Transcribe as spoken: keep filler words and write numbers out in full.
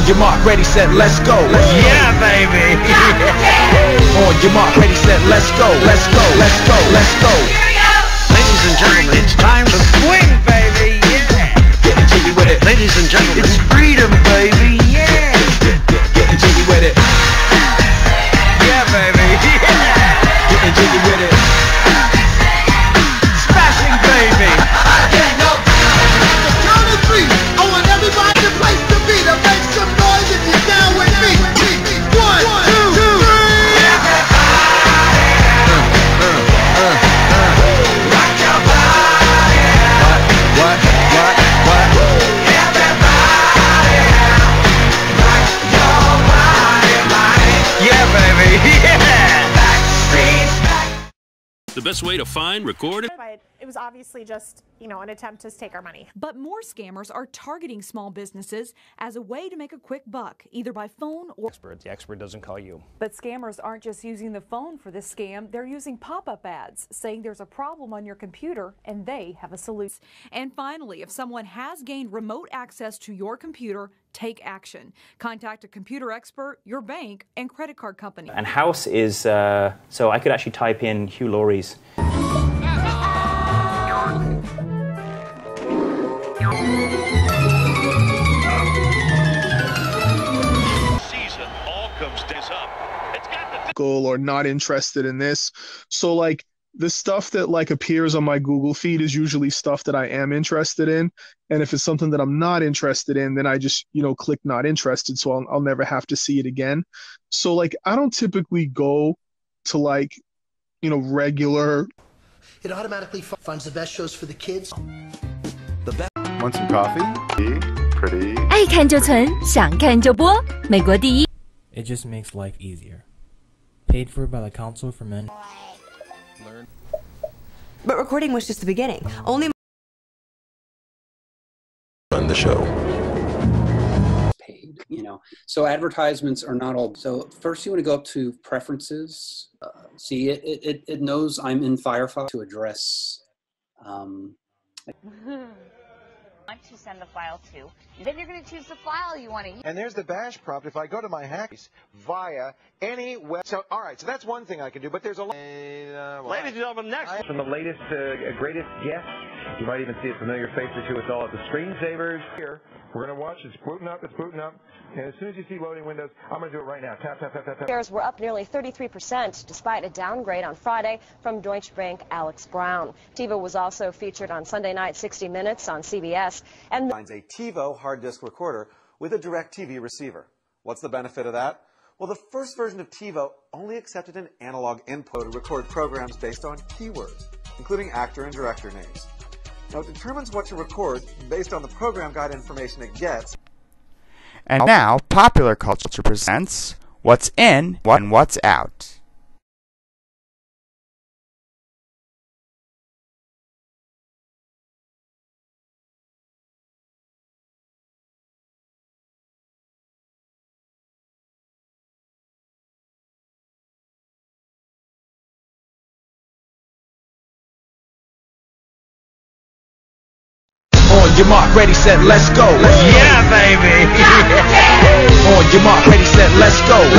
your mark, ready, set, let's go. Yeah, baby. On your mark, ready, set, let's go. Let's go, let's go, let's go. Ladies and gentlemen, it's time to swing, baby. Yeah. Getting jiggy with it. Ladies and gentlemen, it's freedom, baby. Yeah. Getting jiggy with it. Yeah, baby. Yeah. Getting jiggy with it. Smashing, baby. Yeah, no. The count of three. I want everybody to place to be to make some noise if you're down with me. One, two, three. Rock your body. What? What? What? What? Everybody. Rock your body, body. Yeah, baby. Yeah. Backstreet. The best way to find, record it. But it was obviously just, you know, an attempt to take our money. But more scammers are targeting small businesses as a way to make a quick buck, either by phone or... The expert doesn't call you. But scammers aren't just using the phone for this scam. They're using pop-up ads, saying there's a problem on your computer and they have a solution. And finally, if someone has gained remote access to your computer, take action. Contact a computer expert, your bank, and credit card company. And house is, uh, so I could actually type in Hugh Laurie's. Or not interested in this. So like the stuff that like appears on my Google feed is usually stuff that I am interested in, and if it's something that I'm not interested in, then I just, you know, click not interested, so I'll, I'll never have to see it again. So like I don't typically go to like, you know, regular. It automatically finds the best shows for the kids. The best. Want some coffee? Pretty. 爱看就存，想看就播，美国第一。 It just makes life easier. Paid for by the Council for Men. But recording was just the beginning. Only run the show. Paid, you know. So advertisements are not all. So first, you want to go up to preferences. Uh, see, it, it it knows I'm in Firefox to address. Um, Want to send the file to, then you're going to choose the file you want to use. And there's the bash prompt. If I go to my hacks via any web, so all right, so that's one thing I can do. But there's a lot. Uh, Ladies and gentlemen, next from the latest, uh, greatest guest. You might even see a familiar face or two. It's all at the screensavers. Here, we're gonna watch. It's booting up. It's booting up. And as soon as you see loading windows, I'm gonna do it right now. Tap, tap, tap, tap, tap. Shares were up nearly thirty-three percent, despite a downgrade on Friday from Deutsche Bank Alex Brown. TiVo was also featured on Sunday night sixty minutes on C B S. And finds a TiVo hard disk recorder with a DirecTV receiver. What's the benefit of that? Well, the first version of TiVo only accepted an analog input to record programs based on keywords, including actor and director names. Now, it determines what to record based on the program guide information it gets. And now, Popular Culture presents What's In and What's Out. On your mark, ready, set, let's go. Yeah, baby. On your mark, ready, set, let's go.